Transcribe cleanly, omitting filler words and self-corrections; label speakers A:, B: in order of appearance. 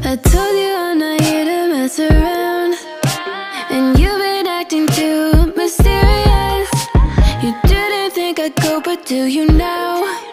A: I told you I'm not here to mess around, and you've been acting too mysterious. You didn't think I'd go, but do you now?